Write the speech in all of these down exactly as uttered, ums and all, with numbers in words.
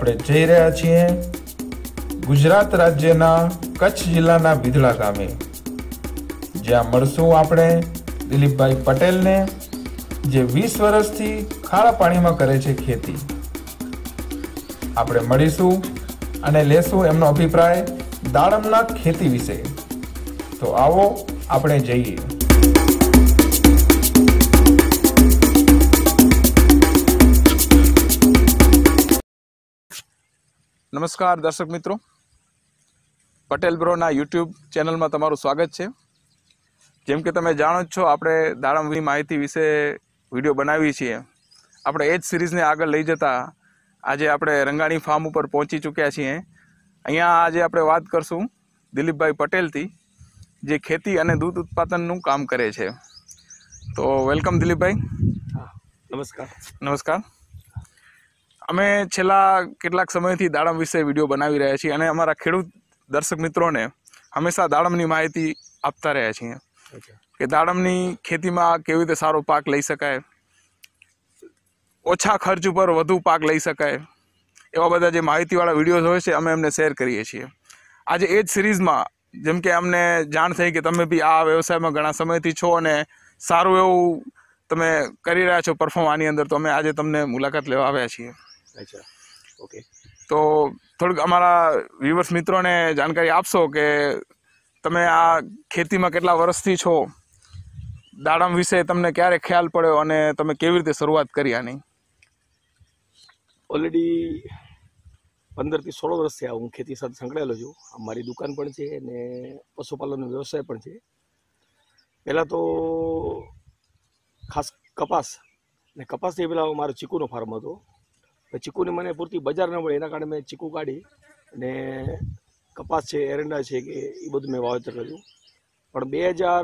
આપણે જઈ રહ્યા છીએ ગુજરાત રાજ્યના કચ્છ જિલ્લાના બિદડા ગામે, જ્યાં મળશું આપણે દિલીપભાઈ પટેલને, જે વીસ વર્ષથી ખારા પાણીમાં કરે છે ખેતી. આપણે મળીશું અને લેશું એમનો અભિપ્રાય દાડમના ખેતી વિશે. તો આવો આપણે જઈએ. નમસ્કાર દર્શક મિત્રો, પટેલ બ્રોના યુટ્યુબ ચેનલમાં તમારું સ્વાગત છે. જેમ કે તમે જાણો જ છો, આપણે દાડમની માહિતી વિશે વિડીયો બનાવીએ છીએ. આપણે એ જ સિરીઝને આગળ લઈ જતા આજે આપણે રંગાણી ફાર્મ ઉપર પહોંચી ચૂક્યા છીએ. અહીંયા આજે આપણે વાત કરશું દિલીપભાઈ પટેલથી, જે ખેતી અને દૂધ ઉત્પાદનનું કામ કરે છે. તો વેલકમ દિલીપભાઈ. નમસ્કાર. નમસ્કાર. અમે છેલ્લા કેટલાક સમયથી દાડમ વિશે વિડીયો બનાવી રહ્યા છીએ અને અમારા ખેડૂત દર્શક મિત્રોને હંમેશા દાડમની માહિતી આપતા રહ્યા છીએ કે દાડમની ખેતીમાં કેવી રીતે સારો પાક લઈ શકાય, ઓછા ખર્ચ ઉપર વધુ પાક લઈ શકાય, એવા બધા જે માહિતીવાળા વિડીયોઝ હોય છે અમે એમને શેર કરીએ છીએ. આજે એ જ સિરીઝમાં જેમ કે અમને જાણ થઈ કે તમે બી આ વ્યવસાયમાં ઘણા સમયથી છો અને સારું એવું તમે કરી રહ્યા છો પરફોર્મ આની અંદર, તો અમે આજે તમને મુલાકાત લેવા આવ્યા છીએ. અચ્છા, ઓકે. તો થોડુંક અમારા વ્યુઅર્સ મિત્રોને જાણકારી આપશો કે તમે આ ખેતીમાં કેટલા વર્ષથી છો, દાડમ વિશે તમને ક્યારે ખ્યાલ પડ્યો અને તમે કેવી રીતે શરૂઆત કરી આની? ઓલરેડી પંદરથી સોળ વર્ષ થયા હું ખેતી સાથે સંકળાયેલો છું. મારી દુકાન પણ છે અને પશુપાલનનો વ્યવસાય પણ છે. પહેલાં તો ખાસ કપાસ, ને કપાસથી પહેલાં મારો ચીકુનો ફાર્મ હતો. ચીકુની મને પૂરતી બજાર ન મળે એના કારણે મેં ચીકુ કાઢી અને કપાસ છે, એરંડા છે કે એ બધું મેં વાવેતર કર્યું. પણ બે હજાર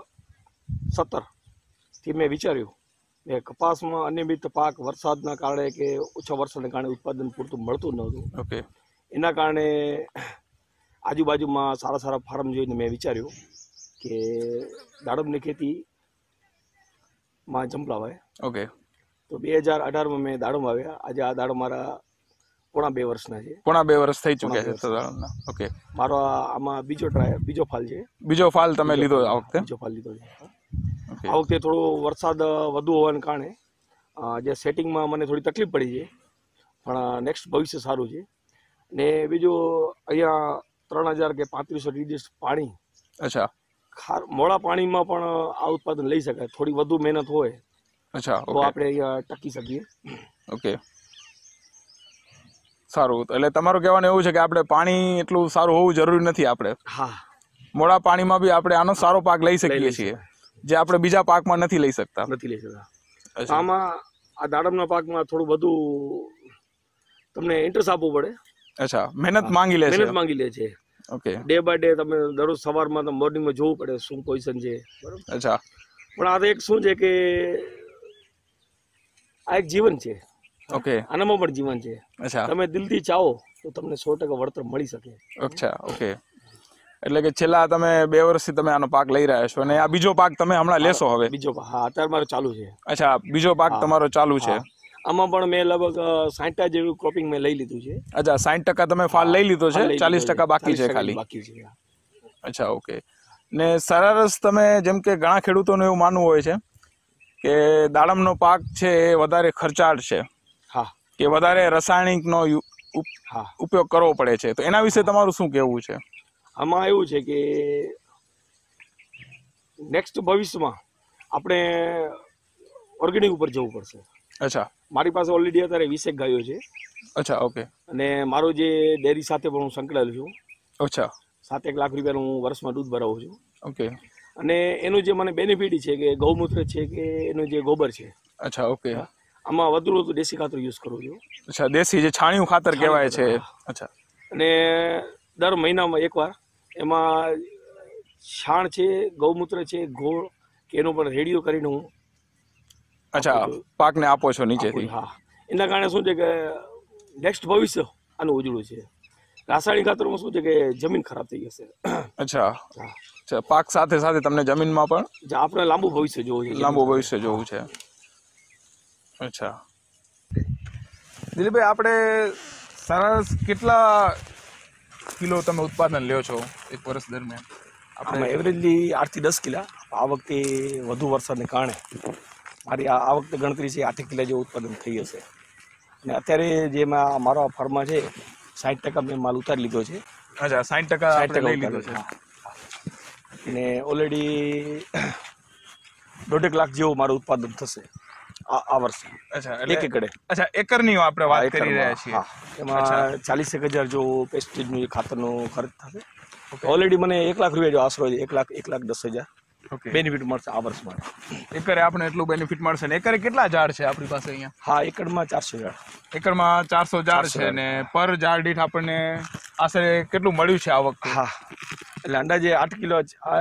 સત્તરથી મેં વિચાર્યું કે કપાસમાં અનિયમિત પાક વરસાદના કારણે કે ઓછા વરસાદના કારણે ઉત્પાદન પૂરતું મળતું નહોતું. ઓકે. એના કારણે આજુબાજુમાં સારા સારા ફાર્મ જોઈને મેં વિચાર્યું કે દાડમની ખેતીમાં જંપલાવાય. ઓકે. તો બે હજાર અઢારમાં મેં દાડમ આવ્યા. આજે આ દાડમ મારા પોણા બે વર્ષના છે. પોણા બે વર્ષ થઈ ચૂક્યા છે દાડમના. ઓકે. મારો આમાં બીજો ટ્રાય બીજો ફાલ છે. બીજો ફાલ તમે લીધો આ વખતે? બીજો ફાલ લીધો છે. આ વખતે થોડો વરસાદ વધુ હોવાને કારણે જે સેટિંગમાં મને થોડી તકલીફ પડી છે, પણ નેક્સ્ટ ભવિષ્ય સારું છે. ને બીજું અહીંયા ત્રણ હજાર કે પાંત્રીસો ડીડીએસ પાણી. અચ્છા. ખાર મોડા પાણીમાં પણ આ ઉત્પાદન લઈ શકાય. થોડી વધુ મહેનત હોય અચ્છા તો આપણે અહીંયા ટકી શકીએ. ઓકે, સારું. એટલે તમારું કહેવાનું એવું છે કે આપણે પાણી એટલું સારું હોવું જરૂરી નથી. આપણે હા મોડા પાણીમાં બી આપણે આનો સારો પાક લઈ શકીએ છીએ, જે આપણે બીજા પાકમાં નથી લઈ શકતા. નથી લઈ શકતા. આમાં આ દાડમના પાકમાં થોડું વધુ તમને ઇન્ટરેસ્ટ આપવું પડે. અચ્છા, મહેનત માંગી લે છે. મહેનત માંગી લે છે. ઓકે. ડે બાય ડે તમે દરરોજ સવારમાં મોર્નિંગમાં જોવું પડે શું પોઝિશન છે. બરાબર. અચ્છા. પણ આ તો એક શું છે કે આ એક જીવન છે. ઓકે. આનામાં પણ જીવન છે. અચ્છા. તમે દિલથી ચાહો તો તમને સો ટકા વળતર મળી શકે. અચ્છા. ઓકે. એટલે કે છેલ્લા તમે બે વર્ષથી તમે આનો પાક લઈ રહ્યા છો અને આ બીજો પાક તમે હમણાં લેશો હવે? બીજો પાક, હા, અત્યારે મારો ચાલુ છે. અચ્છા, બીજો પાક તમારો ચાલુ છે. આમાં પણ મેં લગભગ સાઠ જેવું ક્રોપિંગ મેં લઈ લીધું છે. અચ્છા, સાઠ ટકા તમે ફાલ લઈ લીધો છે, ચાલીસ ટકા બાકી છે ખાલી. બાકી છે. અચ્છા, ઓકે. ને સરેરાશ તમે જેમ કે ઘણા ખેડૂતોનું એવું માનવું હોય છે કે દાડમનો પાક છે એ વધારે ખર્ચાળ છે, હા, કે વધારે રાસાયણિકનો ઉપયોગ કરવો પડે છે, તો એના વિશે તમારું શું કહેવું છે? આમાં એવું છે કે નેક્સ્ટ ભવિષ્યમાં આપણે ઓર્ગેનિક ઉપર જવું પડશે. અચ્છા. મારી પાસે ઓલરેડી અત્યારે વીસેક ગાયો છે. અચ્છા. ઓકે. અને મારું જે ડેરી સાથે પણ હું સંકળાયેલો છું. અચ્છા. સાત એક લાખ રૂપિયાનું હું વર્ષમાં દૂધ ભરાવું છું. ઓકે. અને એનું જે મને બેનિફિટ છે કે ગૌમૂત્ર છે કે એનું જે ગોબર છે. અચ્છા. ઓકે. આમાં વધુ વધુ દેશી ખાતર યુઝ કરું છું. અચ્છા, દેશી જે છાણિયું ખાતર કહેવાય છે. અચ્છા. અને દર મહિનામાં એકવાર એમાં છાણ છે, ગૌમૂત્ર છે, ગોળ કે એનો પણ રેડિયો કરીને હું અચ્છા પાકને આપો છો નીચેથી? હા. એના કારણે શું છે કે નેક્સ્ટ ભવિષ્ય આનું ઉજળું છે. રાસાયણિક ખાતરમાં શું છે કે જમીન ખરાબ થઈ જશે. અચ્છા. અચ્છા, પાક સાથે સાથે તમને જમીનમાં પણ આપણે લાંબુ ભવિષ્ય જોવું છે. લાંબુ ભવિષ્ય જોવું છે. અચ્છા. દિલીપભાઈ, આપણે સરસ કેટલા કિલો તમે ઉત્પાદન લ્યો છો એક વર્ષ દરમિયાન? આપણે એવરેજલી આઠથી દસ કિલા. આ વખતે વધુ વરસાદને કારણે મારી આ આ વખતે ગણતરી છે આઠ કિલા જેવું ઉત્પાદન થઈ હશે. અને અત્યારે જેમાં મારો ફાર્મમાં છે સાઠ ટકા મેં માલ ઉતારી લીધો છે. અચ્છા, સાઠ ટકા સાઠ ટકા લઈ લીધો છે. અને ઓલરેડી દોઢેક લાખ જેવું મારું ઉત્પાદન થશે આ આ વર્ષે. અચ્છા, એક એકડે. અચ્છા, એકરની આપણે વાત કરી રહ્યા છીએ. એમાં ચાલીસ એક હજાર જો પેસ્ટિસાઇડનું ખાતરનો ખર્ચ થશે. ઓલરેડી મને એક લાખ રૂપિયા જો આશરો છે, એક લાખ એક લાખ દસ હજાર બેનિફિટ મળશે આ વર્ષ માટે. એકરે આપણે એટલું બેનિફિટ મળશે ને? એકરે કેટલા ઝાડ છે આપણી પાસે અહીંયા? હા, એકડમાં ચારસો ઝાડ. એકરમાં ચારસો ઝાડ છે ને પર ઝાડ દીઠ આપણને આશરે કેટલું મળ્યું છે આ વખતે? હા, એટલે અંદાજે આઠ કિલો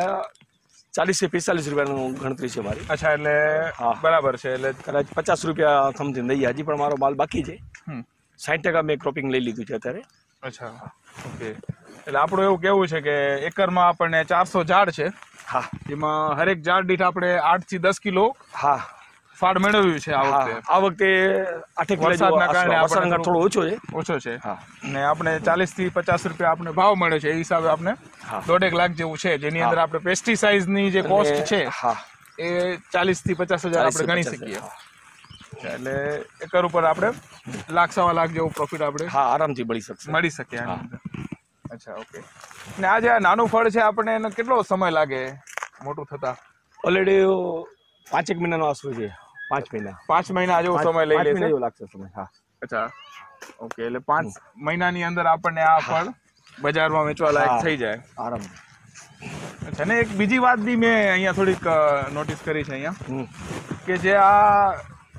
ચાલીસ થી પિસ્તાલીસ રૂપિયાનું ગણતરી છે મારી. અચ્છા, એટલે બરાબર છે. એટલે કદાચ પચાસ રૂપિયા સમથિંગ દઈએ. હજી પણ મારો માલ બાકી છે. સાઠ ટકા મેં ક્રોપિંગ લઈ લીધું છે અત્યારે. અચ્છા, ઓકે. એટલે આપણું એવું કેવું છે કે એકરમાં આપણને ચારસો ઝાડ છે. હા, એમાં હરેક ઝાડ દીઠ આપણે આઠ થી દસ કિલો હા ફાળ મેળવ્યું છે આ વખતે. આ વખતે આઠેક વરસાદના કારણે વરસાદ થોડો ઓછો છે ઓછો છે હા. ને આપણે ચાલીસ થી પચાસ રૂપિયા આપણે ભાવ મળે છે. એ હિસાબે આપણે દોઢેક લાખ જેવું છે, જેની અંદર આપણે પેસ્ટિસાઇડ ની જે કોસ્ટ છે હા એ ચાલીસ થી પચાસ હજાર આપણે ગણી શકીએ. એટલે એકર ઉપર આપણે લાખ સવા લાખ જેવું પ્રોફિટ આપણે હા આરામથી મળી શકશે મળી શકે આની અંદર. અચ્છા, ઓકે. ને આ જે આ નાનું ફળ છે આપણે એને કેટલો સમય લાગે મોટું થતા? ઓલરેડી પાંચેક મહિનાનો આશરો છે. પાંચ મહિના પાંચ મહિના જેવો સમય લઈ લે છે લાગશે સમય. હા, અચ્છા, ઓકે. એટલે પાંચ મહિનાની અંદર આપણને આ ફળ બજારમાં વેચવા લાયક થઈ જાય આરામ. અચ્છા, ને એક બીજી વાત બી મેં અહીંયા થોડીક નોટિસ કરી છે અહીંયા કે જે આ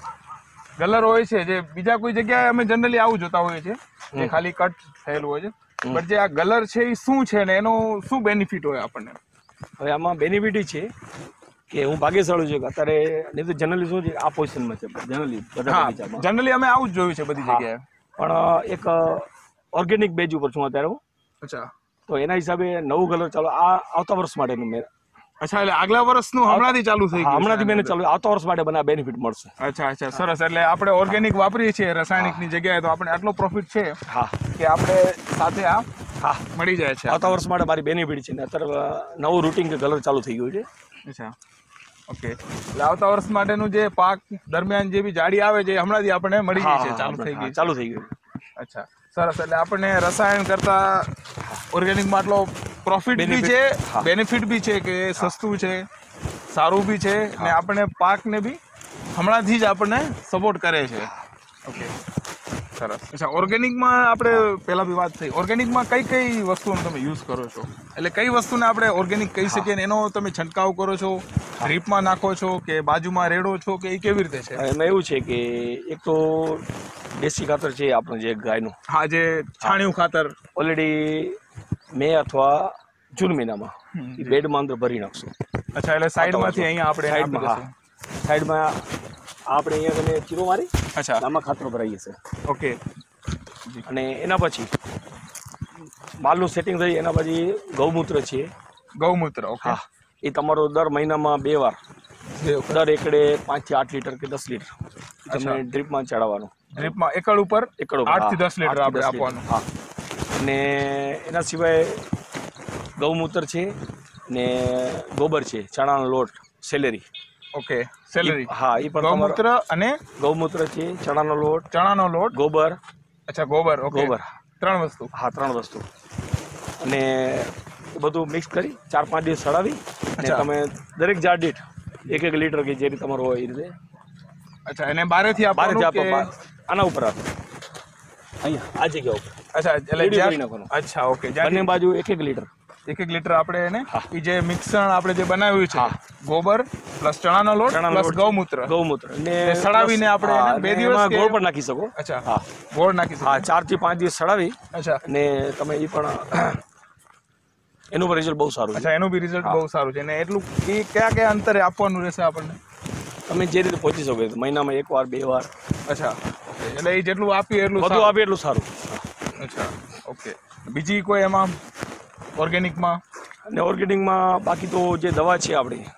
ગલર હોય છે, જે બીજા કોઈ જગ્યાએ અમે જનરલી આવું જોતા હોઈએ છીએ જે ખાલી કટ થયેલું હોય છે, બટ જે આ ગલર છે એ શું છે ને એનો શું બેનિફિટ હોય આપણને? હવે આમાં બેનિફિટ એ છે કે હું ભાગ્યશાળી છું કે અત્યારે નહીં તો જનરલી શું છે આ પોઝિશનમાં છે જનરલી બધા બગીચામાં. જનરલી અમે આવું જ જોયું છે બધી જગ્યાએ. પણ એક ઓર્ગેનિક બેઝ ઉપર છું અત્યારે હું. અચ્છા, તો એના હિસાબે નવું કલર ચાલો આ આવતા વર્ષ માટેનું મેં. અચ્છા, એટલે આગલા વર્ષનું હમણાંથી ચાલુ થઈ ગયું? હમણાંથી મેં ચાલુ. આવતા વર્ષ માટે મને બેનિફિટ મળશે. અચ્છા, અચ્છા, સરસ. એટલે આપણે ઓર્ગેનિક વાપરીએ છીએ રાસાયણિકની જગ્યાએ તો આપણે આટલો પ્રોફિટ છે હા કે આપણે સાથે આ હા મળી જાય છે. આવતા વર્ષ માટે મારી બેનિફિટ છે ને અત્યારે નવું રૂટિંગ કે કલર ચાલુ થઈ ગયું છે. અચ્છા, ઓકે. એટલે આવતા વર્ષ માટેનું જે પાક દરમિયાન જે બી જાડી આવે છે હમણાંથી આપણને મળી ગઈ છે, ચાલુ થઈ ગઈ ચાલુ થઈ ગયું. અચ્છા, સરસ. એટલે આપણને રસાયણ કરતા ઓર્ગેનિકમાં આટલો પ્રોફિટ બી છે, બેનિફિટ બી છે કે સસ્તું છે, સારું બી છે ને આપણને પાકને બી હમણાંથી જ આપણને સપોર્ટ કરે છે. ઓકે, સરસ. અચ્છા, ઓર્ગેનિકમાં આપણે પહેલા બી વાત થઈ, ઓર્ગેનિકમાં કઈ કઈ વસ્તુઓનો તમે યુઝ કરો છો? એટલે કઈ વસ્તુને આપણે ઓર્ગેનિક કહી શકીએ ને એનો તમે છંટકાવ કરો છો, ડ્રીપમાં નાખો છો કે બાજુમાં રેડો છો કે એ કેવી રીતે છે? એમાં એવું છે કે એક તો દેશી ખાતર છે આપણું જે ગાયનું, હા, જે છાણિયું ખાતર ઓલરેડી મે અથવા જૂન મહિનામાં એ બેડમાં અંદર ભરી નાખશું. અચ્છા, એટલે સાઈડમાંથી અહીંયા આપણે સાઈડમાં હા સાઈડમાં આપણે અહીંયા તમે ચીરો મારી અચ્છા આમાં ખાતરો ભરાઈએ છે. ઓકે. અને એના પછી માલનું સેટિંગ થઈ એના પછી ગૌમૂત્ર છે. ગૌમૂત્ર, ઓકે. હા, એ તમારો દર મહિનામાં બે વાર દર એકડે પાંચ થી આઠ લીટર કે દસ લીટર તમને ડ્રીપમાં ચડાવવાનું. ડ્રીપમાં એકડ ઉપર એકડ આઠ થી દસ લીટર આપણે આપવાનું. હા, અને એના સિવાય ગૌમૂત્ર છે ને ગોબર છે, ચણાનો લોટ, સેલેરી. Okay, salary. હા, એ પણ ગૌમૂત્ર અને ગૌમૂત્ર છે, ચણાનો લોટ, ચણાનો લોટ, ગોબર. અચ્છા, ગોબર. ઓકે, ગોબર ત્રણ વસ્તુ. હા, ત્રણ વસ્તુ. અને બધું મિક્સ કરી ચાર પાંચ દિવસ સડાવી અને તમે દરેક ઝાડ દીઠ એક એક લીટર કે જે રીતે તમારું હોય એ રીતે. અચ્છા, એને બારેથી આપવાનું કે આના ઉપર આપો અહીંયા આ જગ્યા ઉપર? અચ્છા, એટલે જ્યાં અચ્છા ઓકે બંને બાજુ એક એક લીટર એક એક લીટર આપણે એને એ જે મિશ્રણ આપણે જે બનાવ્યું છે ગોબર પ્લસ ચણાનો લોટ પ્લસ ગૌમૂત્ર ગૌમૂત્ર ને સડાવીને આપણે એને બે દિવસ ગોળ પણ નાખી શકો. અચ્છા, હા, ગોળ નાખી શકો. હા, ચાર થી પાંચ દિવસ સડાવી. અચ્છા, ને તમે એ પણ એનું પણ રિઝલ્ટ બહુ સારું છે. અચ્છા, એનું બી રિઝલ્ટ બહુ સારું છે. ને એટલું એ કયા કયા અંતરે આપવાનું રહેશે આપણને? તમે જે રીતે પહોંચી શકો મહિનામાં એક વાર બે વાર. અચ્છા, એટલે એ જેટલું આપીએ એટલું બધું આપીએ એટલું સારું. અચ્છા, ઓકે. બીજી કોઈ એમાં ઓર્ગેનિકમાં? અને ઓર્ગેનિકમાં બાકી તો જે દવા છે આપણી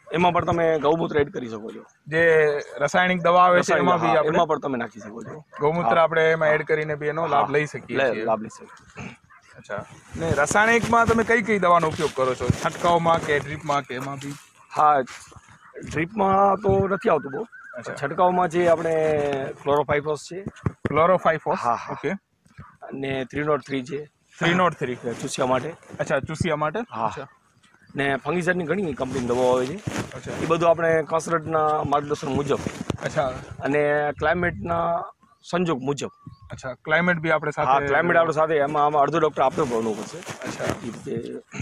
એમાં પણ તમે ગૌમૂત્ર એડ કરી શકો છો. જે રાસાયણિક દવા આવે છે એમાં બી હા, આપણે એમાં પણ તમે નાખી શકો છો. ગૌમૂત્ર આપણે એમાં એડ કરીને બી એનો લાભ લઈ શકીએ લે- છીએ. લાભ લઈ શકો. અચ્છા, ને રાસાયણિકમાં તમે કઈ કઈ દવાનો ઉપયોગ કરો છો? છંટકાવમાં કે ડ્રીપમાં કે એમાં બી? હા, ડ્રીપમાં તો નથી આવતું બહુ. અચ્છા. છંટકાવમાં જે આપણે ક્લોરોફાઇફોસ છે, ક્લોરોફાઇફોસ. હા, હા. ઓકે. અને થ્રી નોટ થ્રી છે થ્રી નોટ થ્રી. ચૂસિયા માટે. અચ્છા, ચૂસિયા માટે. હા. અચ્છા ને ફંગીસાઇડની ઘણી કંપનીની દવાઓ આવે છે. અચ્છા એ બધું આપણે કસરતના માર્ગદર્શન મુજબ અચ્છા અને ક્લાઇમેટના સંજોગ મુજબ. અચ્છા, ક્લાઇમેટ બી આપણે હા, સાથે. ક્લાઇમેટ આપણે સાથે એમાં આમાં અડધો ડૉક્ટર આપણે ભરવું પડશે. અચ્છા, એ રીતે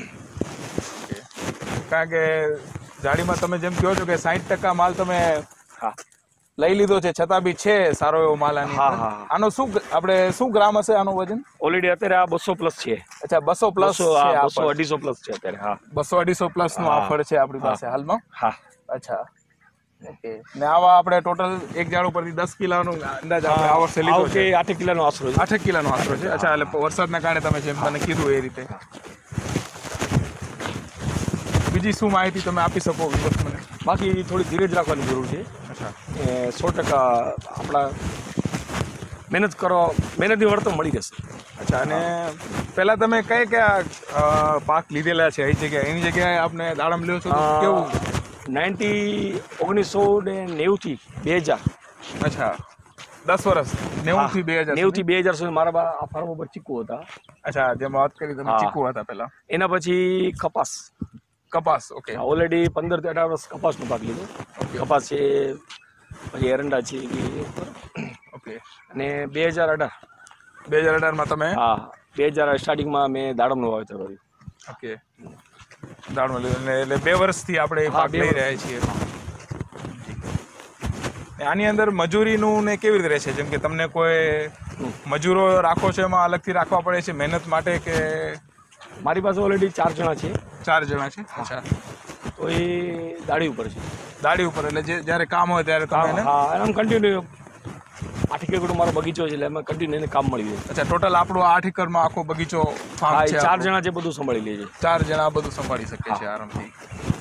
કારણ કે જાડીમાં તમે જેમ કહો છો કે સાઠ ટકા માલ તમે હા લઈ લીધો છે છતાં બી છે સારો એવો માલ આની હા, અંદર. હા, હા. આનો શું ગ- આપણે શું ગ્રામ હશે આનું વજન? ઓલરેડી અત્યારે આ બસો પ્લસ છે. અચ્છા, બસો પ્લસ બસો છે. હા, આ બસો ફળ. અઢીસો પ્લસ છે અત્યારે. હા બસો અઢીસો પ્લસ નું આ હા. ફળ છે આપણી હા. પાસે હાલમાં. હા અચ્છા, ઓકે. ને આવા આપણે ટોટલ એક ઝાડ ઉપરથી દસ કિલોનું અંદાજ આપણે આ વર્ષે આ લીધો વખતે છે. આઠ કિલોનો આશરો છે. આઠેક કિલોનો આશરો છે. અચ્છા, એટલે વરસાદના કારણે તમે જેમ મને કીધું એ રીતે. બીજી શું માહિતી તમે આપી શકો વિગત મને? બાકી થોડી ધીરજ રાખવાની જરૂર છે. અચ્છા, એ સો ટકા આપણા મહેનત કરો, મહેનતની વળતર મળી જશે. અચ્છા. અને પહેલા તમે કયા કયા અ, પાક લીધેલા છે એ જગ્યાએ? એની જગ્યાએ આપણે દાડમ લ્યો છો તો કેવું? નાઇન્ટી ઓગણીસો ને નેવુંથી બે હજાર અચ્છા, દસ વર્ષ નેવું થી બે હજાર નેવુંથી બે હજાર સુધી મારા બા- આ ફાર્મ ઉપર ચીકુ હતા. અચ્છા, જેમ વાત કરી તમે હા. ચીકુ હતા પહેલા. એના પછી કપાસ. કપાસ. ઓકે. ઓલરેડી પંદર થી અઢાર વર્ષ કપાસનો ભાગ લીધો. કપાસ છે, પછી એરંડા છે એ. ઓકે. અને બે હજાર અઢાર બે હજાર અઢારમાં તમે હા બે હજાર સ્ટાર્ટિંગમાં મેં દાડમનું વાવેતર કર્યું. ઓકે દાડમાં લીધું. એટલે એટલે બે વર્ષથી આપણે એ હા, પાક બે લઈ વર્ષ. રહ્યા છીએ. ને આની અંદર મજૂરીનું ને કેવી રીતે રહેશે? જેમ કે તમને કોઈ મજૂરો રાખો છો એમાં અલગથી રાખવા પડે છે મહેનત માટે કે? મારી પાસે ઓલરેડી ચાર જણા છે. ચાર જણા છે. અચ્છા, તો એ દાડી ઉપર છે. દાડી ઉપર. એટલે જે જ્યારે કામ હોય ત્યારે તમે એને. હા, આમ કન્ટિન્યુ આઠ એકરનો મારો બગીચો છે એટલે એમાં કન્ટિન્યુ એને કામ મળી જાય. અચ્છા, ટોટલ આપણો આઠ એકરમાં આખો બગીચો હા, ફાર્મ એ છે. ચાર આપણું. જણા છે, બધું સંભાળી લે છે. ચાર જણા બધું સંભાળી શકે છે હા. આરામથી.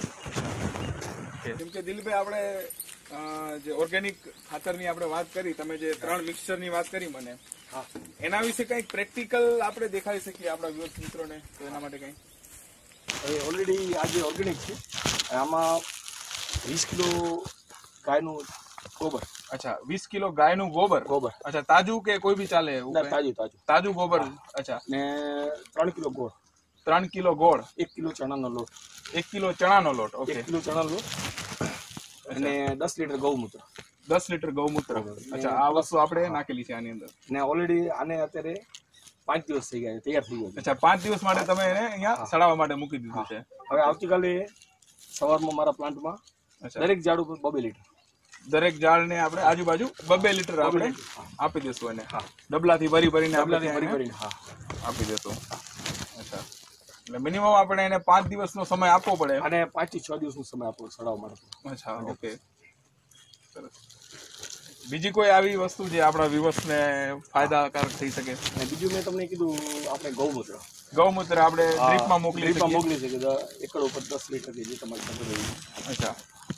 જેમ કે દિલભાઈ આપણે અ, જે ઓર્ગેનિક ખાતરની આપણે વાત કરી, તમે જે ત્રણ મિક્સચરની વાત કરી મને, એના વિશે કંઈક પ્રેક્ટિકલ આપણે દેખાડી શકીએ આપણા વિરોધ મિત્રોને? તો એના માટે કંઈ હવે ઓલરેડી આ જે ઓર્ગેનિક છે આમાં વીસ કિલો ગાયનું ગોબર. અચ્છા, વીસ કિલો ગાયનું ગોબર. ગોબર અચ્છા, તાજું કે કોઈ બી ચાલે એવું ના, કંઈ? તાજું તાજું. તાજું ગોબર. અચ્છા, ને ત્રણ કિલો ગોળ, ત્રણ કિલો ગોળ, એક કિલો ચણાનો લોટ, એક કિલો ચણાનો લોટ. ઓકે. એક કિલો ચણાનો લોટ અને દસ લીટર ગૌમૂત્ર. દસ લીટર ગૌમૂત્ર. અચ્છા, આ વસ્તુ આપણે નાખેલી છે આની અંદર. ને ઓલરેડી આને અત્યારે પાંચ દિવસ થઈ ગયા છે, તૈયાર થઈ ગયો છે. અચ્છા, પાંચ દિવસ માટે તમે એને અહીંયા સડાવવા માટે મૂકી દીધું છે. હવે આવતીકાલે સવારમાં મારા પ્લાન્ટમાં અચ્છા, દરેક ઝાડ ઉપર બબે લીટર. દરેક ઝાડને આપણે આજુબાજુ બબે લીટર આપણે આપી દેશું એને. હા, ડબલાથી ભરી ભરીને આપણે ડબલાથી ભરી ત્યાં ભરીને હા એને આપી દેશું. અચ્છા, એટલે મિનિમમ આપણે એને પાંચ દિવસનો સમય આપવો પડે. અને પાંચ થી છ દિવસનો સમય આપો સડાવવા માટે. અચ્છા, ઓકે, સરસ. બીજી કોઈ આવી વસ્તુ જે આપણા વ્યુઅર્સને ફાયદાકારક થઈ શકે? અને બીજું મેં તમને કીધું આપણે ગૌમૂત્ર ગૌમૂત્ર આપણે ડ્રીપમાં મોકલી ડ્રીપમાં શકીએ. મોકલી શકીએ. એકડ ઉપર દસ લીટર જે તમારે ખબર હોય. અચ્છા,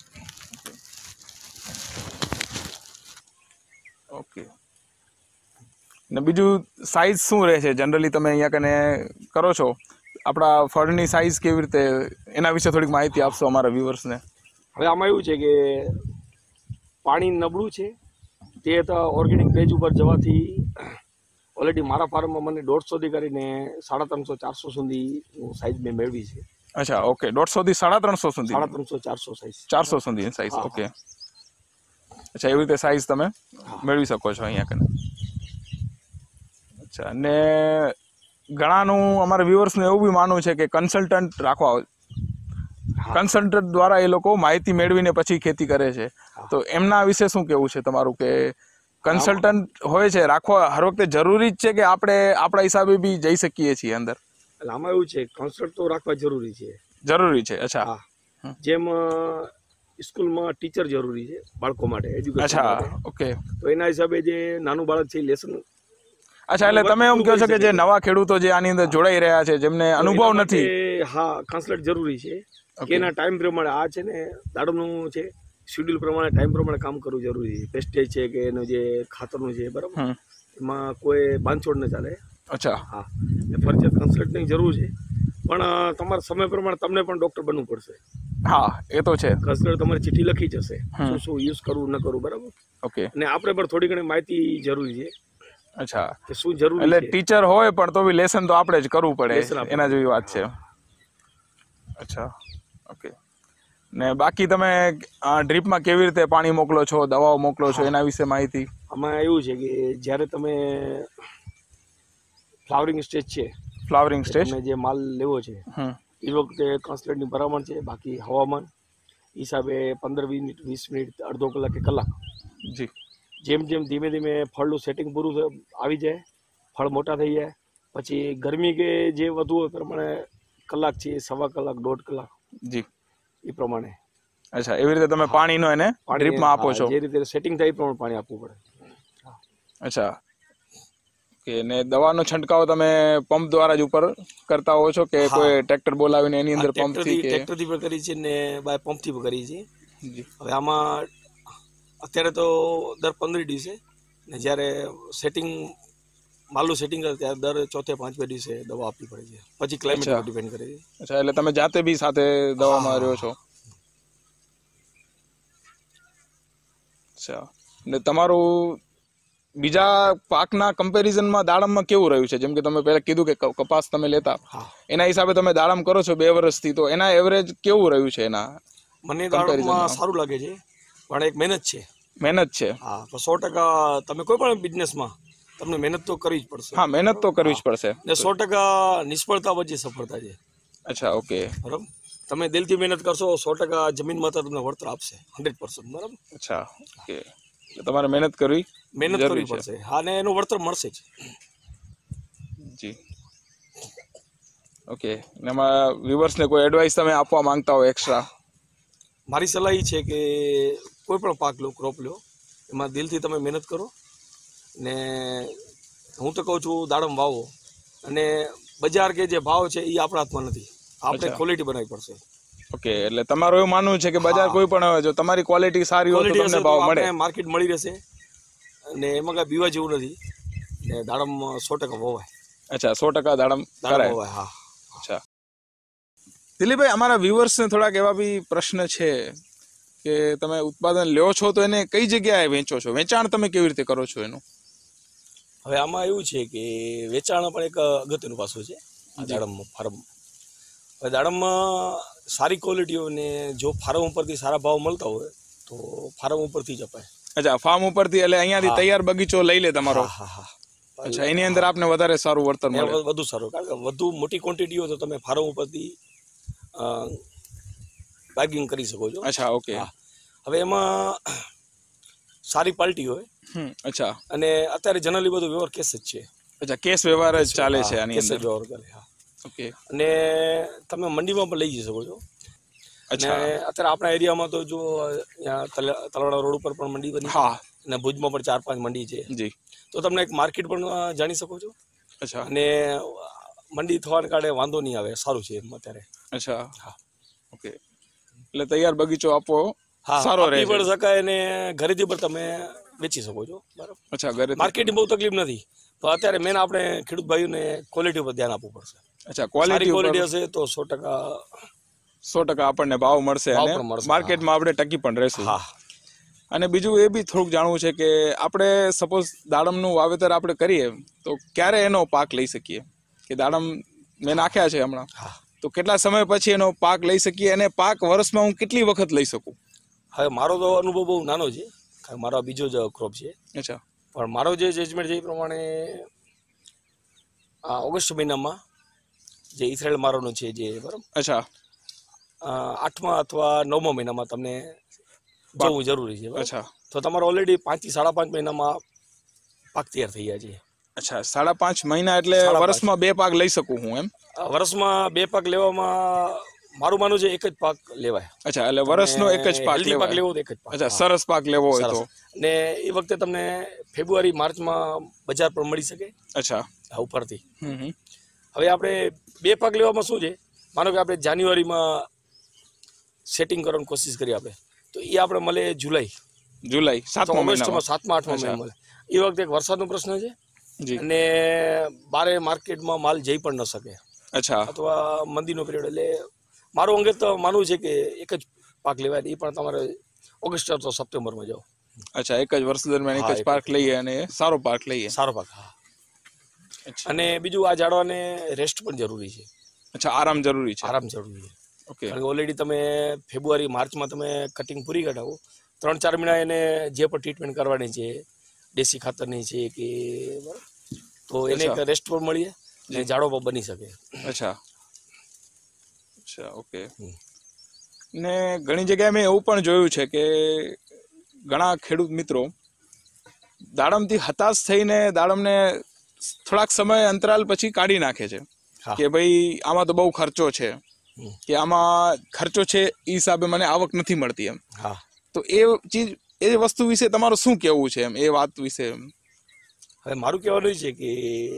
ઓકે. ને બીજું સાઈઝ શું રહે છે જનરલી તમે અહીંયા કને કરો છો? આપણા ફળની સાઈઝ કેવી રીતે, એના વિશે થોડીક માહિતી આપશો અમારા વ્યુઅર્સને? હવે આમાં એવું છે કે પાણી નબળું છે તે તો ઓર્ગેનિક પેજ ઉપર જવાથી ઓલરેડી મારા ફાર્મમાં મને દોઢસોથી કરીને સાડા ત્રણસો ચારસો સુધી સાઈઝ મેં મેળવી છે. અચ્છા, ઓકે. દોઢસો થી સાડા ત્રણસો સુધી? સાડા ત્રણસો ચારસો સાઈઝ. ચારસો સુધી સાઈઝ. હા. ઓકે. અચ્છા, એવી રીતે સાઈઝ તમે મેળવી શકો છો અહીંયા કને. અચ્છા, અને ઘણાનું અમારા વ્યુઅર્સનું એવું બી માનવું છે કે કન્સલ્ટન્ટ રાખવા, કન્સલ્ટન્ટ દ્વારા એ લોકો માહિતી મેળવીને પછી ખેતી કરે છે. તો એમના વિશે શું કેવું છે તમારું કે કન્સલ્ટન્ટ હોય છે રાખવા હર વખતે જરૂરી જ છે કે આપણે આપણા હિસાબે બી જઈ શકીએ છીએ અંદર? એટલે આમાં એવું છે કન્સલ્ટ તો રાખવા જરૂરી છે. જરૂરી છે. અચ્છા, હા, જેમ અ, સ્કૂલમાં ટીચર જરૂરી છે બાળકો માટે, એજ્યુકેશન અચ્છા, માટે. ઓકે. તો એના હિસાબે જે નાનું બાળક છે લેસન. અચ્છા, એટલે તમે એમ કહો છો કે જે નવા ખેડૂતો જે આની અંદર જોડાઈ રહ્યા છે જેમને અનુભવ નથી? હા, કન્સલ્ટ જરૂરી છે. કે એના ટાઈમ પ્રમાણે આ છે ને દાડમનું છે શેડ્યુલ પ્રમાણે ટાઈમ પ્રમાણે કામ કરવું જરૂરી છે. પેસ્ટેજ છે કે એનું જે ખાતરનું છે બરાબર, એમાં કોઈ બાંધછોડ ન ચાલે. અચ્છા, હા, એ ફરજિયાત કન્સલ્ટની જરૂર છે, પણ તમારા સમય પ્રમાણે તમને પણ ડૉક્ટર બનવું પડશે. હા, એ તો છે. કન્સલ્ટ તમારી ચિઠ્ઠી લખી જશે શું શું યુઝ કરવું ન કરવું, બરાબર. ઓકે. અને આપણે પણ થોડી ઘણી માહિતી જરૂરી છે. અચ્છા, કે શું જરૂરી એટલે છે. ટીચર હોય પણ તો બી લેસન તો આપણે જ કરવું પડે, લેસન આપણે એના જેવી વાત છે. અચ્છા, ઓકે. ને બાકી તમે ડ્રીપમાં કેવી રીતે પાણી મોકલો છો, દવાઓ મોકલો છો, એના વિશે માહિતી? આમાં એવું છે કે જ્યારે તમે ફ્લાવરિંગ સ્ટેજ છે, ફ્લાવરિંગ સ્ટેજ તમે જે માલ લેવો છે એ વખતે કન્સલ્ટની ભલામણ છે. બાકી હવામાન હિસાબે પંદર મિનિટ વીસ મિનિટ અડધો કલાક કે કલાક જી, જેમ જેમ ધીમે ધીમે ફળનું સેટિંગ પૂરું આવી જાય, ફળ મોટા થઈ જાય, પછી ગરમી કે જે વધુ હોય પ્રમાણે કલાક છે, સવા કલાક, દોઢ કલાક જી, એ પ્રમાણે. અચ્છા, એવી રીતે તમે પાણીનો એને ડ્રીપમાં આપો છો? જે રીતે સેટિંગ થાય એ પ્રમાણે પાણી આપવું પડે. અચ્છા, કે ને દવાનો છંટકાવ તમે પંપ દ્વારા જ ઉપર કરતા હો છો કે કોઈ ટ્રેક્ટર બોલાવીને એની અંદર પંપથી કે? ટ્રેક્ટરથી પણ કરી છે ને બાય પંપથી પણ કરી છે. જી. હવે આમાં અત્યારે તો દર પંદર દિવસે ને જ્યારે સેટિંગ માલનું સેટિંગ કરે ત્યારે દર ચોથે પાંચમે દિવસે દવા આપવી પડે છે. પછી ક્લાઇમેટ પર ડિપેન્ડ કરે છે. અચ્છા, એટલે તમે જાતે બી સાથે દવામાં રહ્યો છો? અચ્છા, ને તમારું બીજા પાકના કમ્પેરિઝનમાં દાડમમાં કેવું રહ્યું છે? જેમ કે તમે પહેલા કીધું કે કપાસ તમે લેતા, એના હિસાબે તમે દાડમ કરો છો બે વર્ષથી, તો એના એવરેજ કેવું રહ્યું છે? એના મને દાડમમાં સારું લાગે છે, પણ એક મહેનત છે. મહેનત છે? હા, તો સો ટકા તમે કોઈ પણ બિઝનેસમાં તમને મહેનત તો કરવી જ પડશે. હા, મહેનત તો કરવી જ પડશે. ને સો ટકા નિષ્ફળતા વચ્ચે સફળતા છે. અચ્છા, ઓકે. બરાબર, તમે દિલથી મહેનત કરશો સો ટકા જમીનમાં તો તમને વળતર આપશે, હંડ્રેડ પર્સન્ટ. બરાબર. અચ્છા, ઓકે. તમારે મહેનત કરવી મહેનત કરવી પડશે. હા, ને એનું વળતર મળશે જ. જી, ઓકે. એમાં વ્યુઅર્સને કોઈ એડવાઇસ તમે આપવા માંગતા હો એક્સ્ટ્રા? મારી સલાહ એ છે કે કોઈ પણ પાક લો, ક્રોપ લો, એમાં દિલથી તમે મહેનત કરો. ને હું તો કહું છું દાડમ વાવો, અને બજાર કે જે ભાવ છે એ આપણા હાથમાં નથી, આપણે ક્વોલિટી બનાવવી પડશે. ઓકે, એટલે તમારું એવું માનવું છે કે બજાર કોઈ પણ હોય, જો તમારી ક્વોલિટી સારી હોય તો તમને ભાવ મળે, માર્કેટ મળી રહેશે. અને એમાં કાંઈ બીવા જેવું નથી, ને દાડમ સો ટકા વવાય. અચ્છા, સો ટકા દાડમ કરાય. વવાય. હા. અચ્છા દિલીપભાઈ, અમારા વ્યુઅર્સને થોડાક એવા બી પ્રશ્ન છે કે તમે ઉત્પાદન લ્યો છો તો એને કઈ જગ્યાએ વેચો છો? વેચાણ તમે કેવી રીતે કરો છો એનું? હવે આમાં એવું છે કે વેચાણ પણ એક અગત્યનું પાસું છે દાડમ ફાર્મ. હવે દાડમમાં સારી ક્વોલિટીઓને જો ફાર્મ ઉપરથી સારા ભાવ મળતા હોય તો ફાર્મ ઉપરથી જ અપાય. અચ્છા, ફાર્મ ઉપરથી, એટલે અહીંયાથી તૈયાર બગીચો લઈ લે તમારો? હા હા. અચ્છા, એની અંદર આપને વધારે સારું વળતર મળે? વધુ સારું, કારણ કે વધુ મોટી ક્વોન્ટિટી હોય તો તમે ફાર્મ ઉપરથી બાર્ગેનિંગ કરી શકો છો. અચ્છા, ઓકે. હવે એમાં સારી ક્વોલિટી હોય. અચ્છા, અને અત્યારે જનરલી બધું વ્યવહાર કેસ જ છે. અચ્છા, કેસ વ્યવહાર જ ચાલે છે આની અંદર? વ્યવહાર ચાલે. હા, ઓકે. અને તમે મંડીમાં પણ લઈ જઈ શકો છો. અચ્છા, અત્યારે આપણા એરિયામાં તો જો તલવાડા રોડ ઉપર પણ મંડી બની, હા, અને ભુજમાં પણ ચાર પાંચ મંડી છે. જી, તો તમને એક માર્કેટ પણ જાણી શકો છો. અચ્છા, અને મંડી થવાને કારણે વાંધો નહીં આવે, સારું છે એમ અત્યારે. અચ્છા, હા, ઓકે. એટલે તૈયાર બગીચો આપો સારો રહે, પણ શકાય, અને ઘરેથી પણ તમે વેચી શકો છો. બરાબર. અચ્છા, ઘરે માર્કેટની બહુ તકલીફ નથી, તો અત્યારે મેન આપણે ખેડૂત ભાઈઓને ક્વોલિટી પર ધ્યાન આપવું પડશે. અચ્છા, ક્વોલિટી ક્વોલિટી હશે તો સો ટકા સો ટકા આપણને ભાવ મળશે અને માર્કેટમાં આપણે ટકી પણ રહેશું. હા, અને બીજું એ બી થોડુંક જાણવું છે કે આપણે સપોઝ દાડમનું વાવેતર આપણે કરીએ તો ક્યારે એનો પાક લઈ શકીએ? કે દાડમ મેં નાખ્યા છે હમણાં, તો કેટલા સમય પછી એનો પાક લઈ શકીએ, અને પાક વર્ષમાં હું કેટલી વખત લઈ શકું? હવે મારો તો અનુભવ બહુ નાનો છે, કારણ મારો બીજો જ ક્રોપ છે. અચ્છા, પણ મારો જે જજમેન્ટ છે એ પ્રમાણે ઓગસ્ટ મહિનામાં જે ઇથરાયલ મારોનું છે જે, બરાબર, અચ્છા, આઠમા અથવા નવમા મહિનામાં તમને જોવું જરૂરી છે. અચ્છા, તો તમારે ઓલરેડી પાંચ થી સાડા પાંચ મહિનામાં પાક તૈયાર થઈ જાય છે. અચ્છા, સાડા પાંચ મહિના એટલે વર્ષમાં બે પાક લઈ શકું હું એમ? વર્ષમાં બે પાક લેવામાં મારું માનવું છે એક જ પાક લેવાય. અચ્છા, એટલે વર્ષનો એક જ પાક પાક લેવો તો એક જ પાક. અચ્છા, સરસ પાક લેવો હોય તો? ને એ વખતે તમને ફેબ્રુઆરી માર્ચમાં બજાર પર મળી શકે. અચ્છા, સેટિંગ કરવાની કોશિશ કરી આપણે તો એ આપણે મળે જુલાઈ જુલાઈ સાતમા મહિનામાં સાતમા આઠમા મહિના મળે. એ વખતે એક વરસાદનો પ્રશ્ન છે અને બારે માર્કેટમાં માલ જઈ પણ ન શકે. અચ્છા. અથવા મંદીનો પિરિયડ. એટલે મારું અંગે તો માનવું છે કે એક જ પાક લેવાય એ પણ તમારે ઓગસ્ટ અથવા સપ્ટેમ્બરમાં જાઓ. અચ્છા, એક જ વર્ષ દરમિયાન એક જ પાક લઈએ અને સારો પાક લઈએ. સારો પાક, હા. અને બીજું આ ઝાડવાને રેસ્ટ પણ જરૂરી છે. અચ્છા, આરામ જરૂરી છે. આરામ જરૂરી છે. ઓકે. કારણ કે ઓલરેડી તમે ફેબ્રુઆરી માર્ચમાં તમે કટિંગ પૂરી કઢાવો, ત્રણ ચાર મહિના એને જે પણ ટ્રીટમેન્ટ કરવાની છે, દેશી ખાતરની છે કે બરાબર, તો એને એક રેસ્ટ પણ મળીએ અને ઝાડો પણ બની શકે. અચ્છા અચ્છા ઓકે. ને ઘણી જગ્યાએ મેં એવું પણ જોયું છે કે ઘણા ખેડૂત મિત્રો દાડમથી હતાશ થઈને દાડમને થોડાક સમય અંતરાલ પછી કાઢી નાખે છે કે ભાઈ આમાં તો બહુ ખર્ચો છે, કે આમાં ખર્ચો છે એ હિસાબે મને આવક નથી મળતી એમ. હા. તો એ ચીજ એ વસ્તુ વિશે તમારું શું કહેવું છે એમ, એ વાત વિશે? હવે મારું કહેવાનું છે કે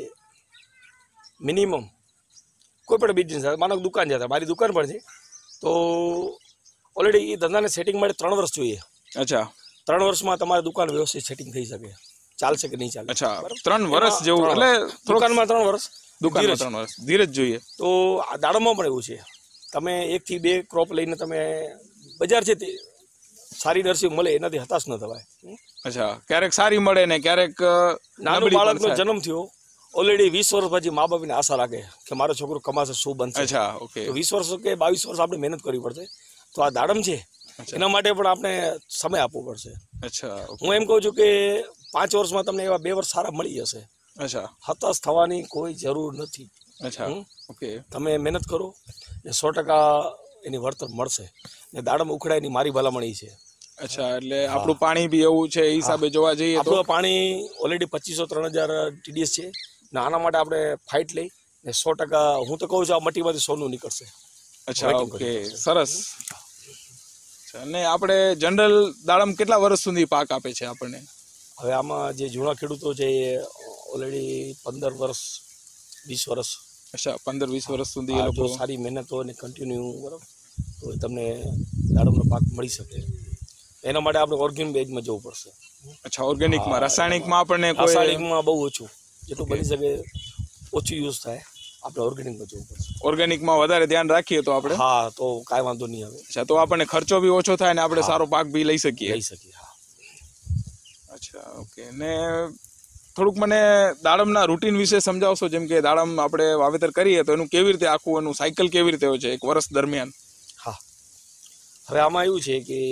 મિનિમમ કોઈ પણ બિઝનેસ, માનો દુકાન છે, મારી દુકાન પણ છે, તો ઓલરેડી એ ધંધાને સેટિંગ માટે ત્રણ વર્ષ જોઈએ. અચ્છા. ત્રણ વર્ષમાં તમારી દુકાન વ્યવસ્થિત સેટિંગ થઈ શકે, ચાલશે કે નહીં ચાલે. અચ્છા, ત્રણ વર્ષ જેવું. એટલે દુકાનમાં ત્રણ વર્ષ, દુકાનમાં ત્રણ વર્ષ ધીરજ જોઈએ. તો આ દાડમમાં પણ એવું છે. તમે એક થી બે ક્રોપ લઈને તમે બજાર છે તે સારી નર્સરી મળે એનાથી હતાશ ન થવાય. અચ્છા, ક્યારેક સારી મળે ને ક્યારેક નાનું બાળકનો જન્મ થયો, ઓલરેડી વીસ વર્ષ પછી મા બાપને આશા રાખે કે મારો છોકરો કમાશે, શું બનશે. અચ્છા ઓકે. તો વીસ વર્ષ કે બાવીસ વર્ષ આપણે મહેનત કરવી પડશે. તો આ દાડમ છે એના માટે પણ આપણે સમય આપવો પડશે. અચ્છા. હું એમ કહું છું કે પાંચ વર્ષમાં તમને એવા બે વર્ષ સારા મળી જશે. અચ્છા. હતાશ થવાની કોઈ જરૂર નથી. અચ્છા ઓકે. તમે મહેનત કરો ને સો ટકા એની વળતર મળશે. ને દાડમ ઉખડાય એની મારી ભલામણી છે. અચ્છા, એટલે આપણું પાણી બી એવું છે એ હિસાબે જોવા જઈએ તો આપણું પાણી ઓલરેડી પચીસો ત્રણ હજાર ટીડીએસ છે ને આના માટે આપણે ફાઇટ લઈ ને સો ટકા હું તો કહું છું આ મટીમાંથી સોનું નીકળશે. અચ્છા ઓકે, સરસ. અને આપણે જનરલ દાડમ કેટલા વર્ષ સુધી પાક આપે છે આપણને? હવે આમાં જે જૂના ખેડૂતો છે એ ઓલરેડી પંદર વર્ષ વીસ વર્ષ. અચ્છા, પંદર વીસ વર્ષ સુધી એ લોકો સારી મહેનત હોય ને કન્ટિન્યુ બરાબર તો તમને દાડમનો પાક મળી શકે. એના માટે આપણે ઓર્ગેનિક બેઝમાં જવું પડશે. અચ્છા, ઓર્ગેનિકમાં. રાસાયણિકમાં આપણને કોઈ રાસાયણિકમાં બહુ ઓછું, જેટલું બની શકે ઓછું યુઝ થાય, આપણે ઓર્ગેનિકમાં જવું પડશે. ઓર્ગેનિકમાં વધારે ધ્યાન રાખીએ તો આપણે, હા, તો કાંઈ વાંધો નહીં આવે. અચ્છા, તો આપણને ખર્ચો બી ઓછો થાય ને આપણે સારો પાક બી લઈ શકીએ. લઈ શકીએ. હા. અચ્છા ઓકે. ને થોડુંક મને દાડમના રૂટીન વિશે સમજાવશો? જેમ કે દાડમ આપણે વાવેતર કરીએ તો એનું કેવી રીતે આખું એનું સાયકલ કેવી રીતે હોય છે એક વર્ષ દરમિયાન? હા, હવે આમાં એવું છે કે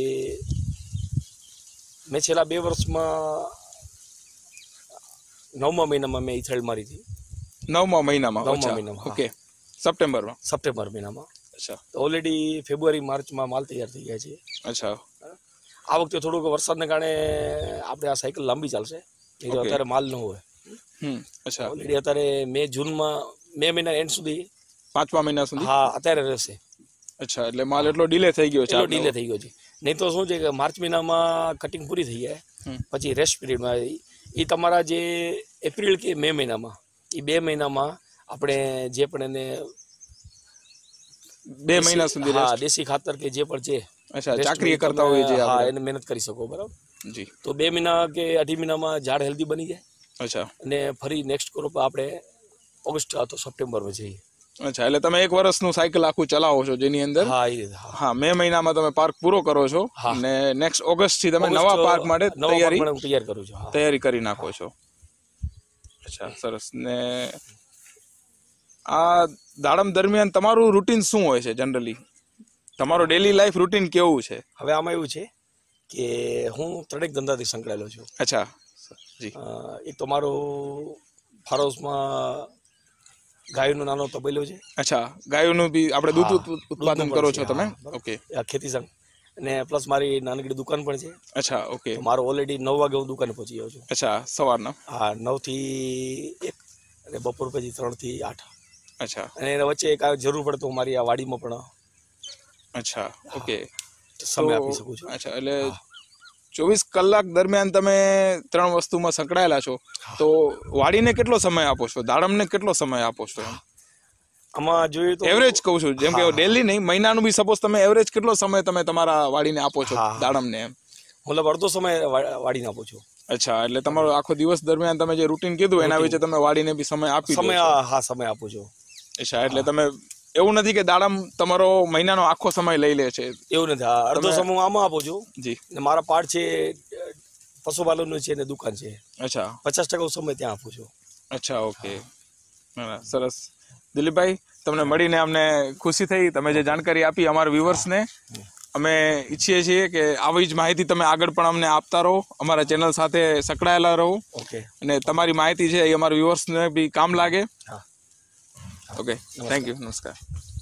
મેં છેલ્લા બે વર્ષમાં નવમા મહિનામાં મેં ઇથેલ મારી હતી. નવમા મહિનામાં? નવમા મહિનામાં. ઓકે. સપ્ટેમ્બરમાં? સપ્ટેમ્બર મહિનામાં. અચ્છા. તો ઓલરેડી ફેબ્રુઆરી માર્ચમાં માલ તૈયાર થઈ ગયા છે. અચ્છા. આ વખતે થોડુંક વરસાદને કારણે આપણે આ સાયકલ લાંબી ચાલશે. અત્યારે માલ ન હોય. હમ. અચ્છા. ઓલરેડી અત્યારે મે જૂનમાં મે મહિના એન્ડ સુધી, પાંચમા મહિના સુધી? હા, અત્યારે રહેશે. અચ્છા, એટલે માલ એટલો ડિલે થઈ ગયો છે? એટલો ડિલે થઈ ગયો છે. નહીં તો શું છે કે માર્ચ મહિનામાં કટિંગ પૂરી થઈ જાય પછી રેસ્ટ પીરિયડમાં એ તમારા જે એપ્રિલ કે મે મહિનામાં એ બે મહિનામાં આપણે જે પણ એને બે મહિના સુધી, હા, દેશી ખાતર કે જે પણ છે, અચ્છા, ચાકરી કરતા હોય જે, હા, એને મહેનત કરી શકો. બરાબર જી. તો બે મહિના કે અઢી મહિનામાં ઝાડ હેલ્ધી બની જાય. અચ્છા. અને ફરી નેક્સ્ટ ક્રોપ આપણે ઓગસ્ટ અથવા સપ્ટેમ્બરમાં જઈએ. અચ્છા, એટલે તમે એક વર્ષનું સાયકલ આખું ચલાવો છો જેની અંદર, હા એ હા, મે મહિનામાં તમે પાર્ક પૂરો કરો છો અને નેક્સ્ટ ઓગસ્ટ થી તમે નવા પાર્ક માટે તૈયારી તૈયાર કરો છો, તૈયારી કરી નાખો છો. અચ્છા, સરસ. ને આ દાડમ દરમિયાન તમારું રૂટીન શું હોય છે જનરલી? તમારો ડેલી લાઈફ રૂટીન કેવું છે? હવે આમાં એવું છે કે હું ત્રણેક ધંધાથી સંકળાયેલો છું. અચ્છા જી. એક તો મારો ફાર્મ હાઉસમાં ગાયનો નાનો તબેલો છે. અચ્છા, ગાયોનું બી આપણે દૂધ ઉત્પાદન કરો છો તમે? ઓકે. ખેતી સંઘ અને પ્લસ મારી નાનકડી દુકાન પણ છે. અચ્છા ઓકે. મારો ઓલરેડી નવ વાગે હું દુકાને પહોંચી ગયો છું. અચ્છા, સવારના? હા, નવ થી એક અને બપોર પછી ત્રણ થી આઠ. અચ્છા. અને એના વચ્ચે કાંઈ જરૂર પડે તો મારી આ વાડીમાં પણ અચ્છા ઓકે સમય આપી શકું છું. અચ્છા, એટલે ચોવીસ કલાક દરમિયાન તમે ત્રણ વસ્તુમાં સંકળાયેલા છો, તો વાડીને કેટલો સમય આપો છો? દાડમને કેટલો સમય આપો છો? આમાં જોઈએ તો એવરેજ કહું છું, જેમ કે હા. ડેલી નહીં, મહિનાનું બી સપોઝ તમે એવરેજ કેટલો સમય તમે તમારા વાડીને આપો છો હા. દાડમને એમ? મતલબ અડધો સમય વા- વાડીને આપું છું. અચ્છા, એટલે તમારો આખો દિવસ દરમિયાન તમે જે રૂટીન કીધું એના Routine. વિશે તમે વાડીને બી સમય આપી દો સમય છો. આ- હા સમય આપું છું. અચ્છા, એટલે તમે એવું નથી કે દાડમ તમારો મહિનાનો આખો સમય લઈ લે છે? એવું નથી. હા, અડધો તમે- સમય હું આમાં આપું છું જી. ને મારા પાઠ છે પશુપાલનનું છે ને દુકાન છે. અચ્છા પચાસ ટકા હું સમય ત્યાં આપું છું. અચ્છા ઓકે, હા, સરસ. દિલીપભાઈ, તમને મળીને અમને ખુશી થઈ. તમે જે જાણકારી આપી અમારા વ્યુઅર્સને, અમે ઈચ્છીએ છીએ કે આવી જ માહિતી તમે આગળ પણ અમને આપતા રહો, અમારા ચેનલ સાથે સંકળાયેલા રહો, ઓકે. અને તમારી માહિતી છે એ અમારા વ્યુઅર્સને બી કામ લાગે. હા. ઓકે, થેન્ક યુ, નમસ્કાર.